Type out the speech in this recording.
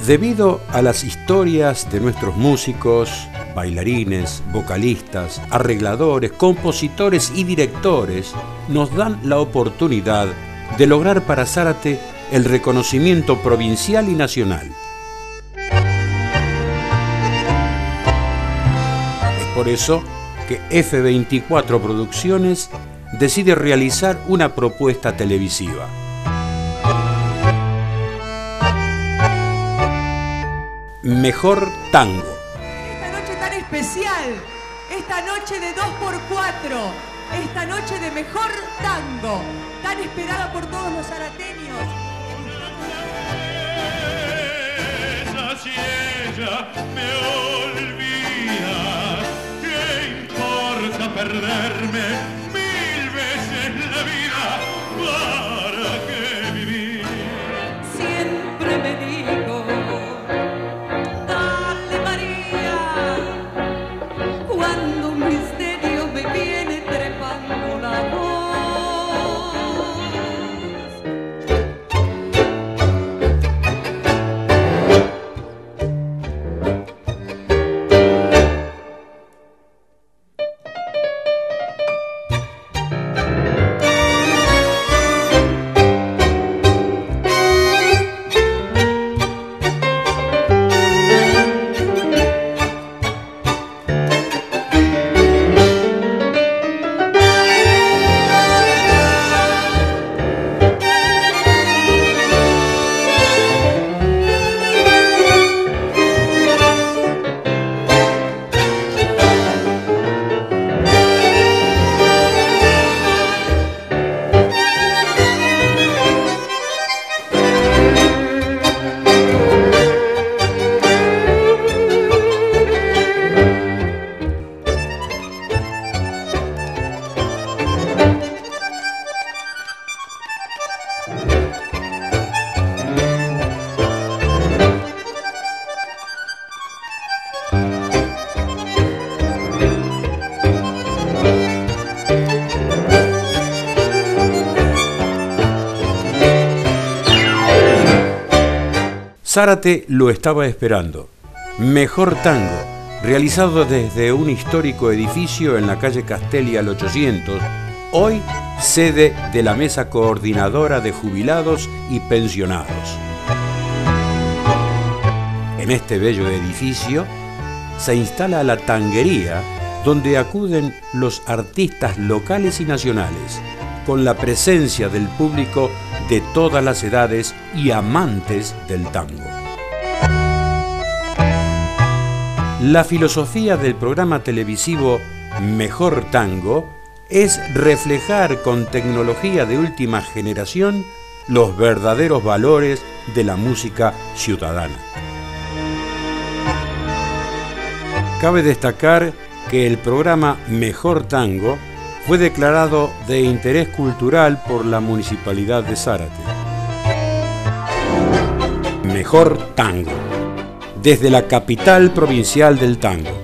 Debido a las historias de nuestros músicos, bailarines, vocalistas, arregladores, compositores y directores, nos dan la oportunidad de lograr para Zárate el reconocimiento provincial y nacional. Es por eso que F24 Producciones decide realizar una propuesta televisiva. Mejor Tango. Esta noche tan especial, esta noche de 2x4, esta noche de Mejor Tango, tan esperada por todos los zarateños. Si ella me olvida, ¿qué importa perderme 1000 veces la vida? ¿Para qué vivir? Siempre me digo, dale María, cuando un misterio me viene trepando la voz. Zárate lo estaba esperando. Mejor Tango, realizado desde un histórico edificio en la calle Castelli al 800, hoy sede de la Mesa Coordinadora de Jubilados y Pensionados. En este bello edificio se instala la tanguería, donde acuden los artistas locales y nacionales, con la presencia del público de todas las edades y amantes del tango. La filosofía del programa televisivo Mejor Tango es reflejar con tecnología de última generación los verdaderos valores de la música ciudadana. Cabe destacar que el programa Mejor Tango fue declarado de interés cultural por la Municipalidad de Zárate. Mejor Tango, desde la capital provincial del tango.